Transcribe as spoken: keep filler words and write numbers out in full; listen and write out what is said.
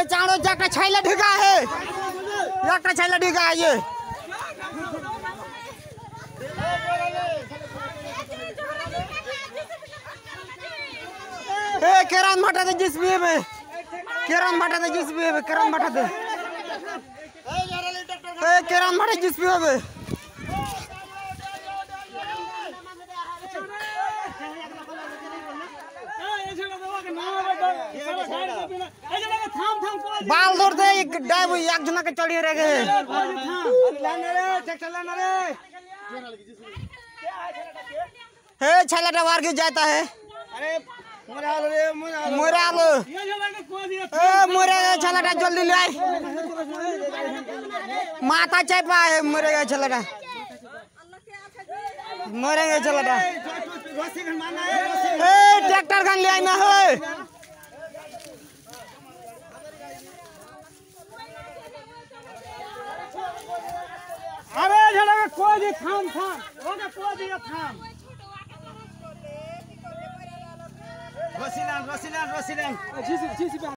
चाणो जगटा छैला ढिगा है जगटा छैला ढिगा है ये ए केरान मटा दे जिस भी में केरान मटा दे जिस भी में केरान मटा दे ए केरान मटा जिस भी में बाल दौड़ दे एक डाइव एक जना के चढ़ी रह गए हे छैला डवार के जाता है मोरा लो ए मोरे छैला जल्दी ले आए माथा चापा है मोरे छैला मरेंगे छैला ए ट्रैक्टर गन ले आई ना है अरे झलक कोई भी थाम थाम ओके कोई भी थाम रसीलान रसीलान रसीलान जी जी जी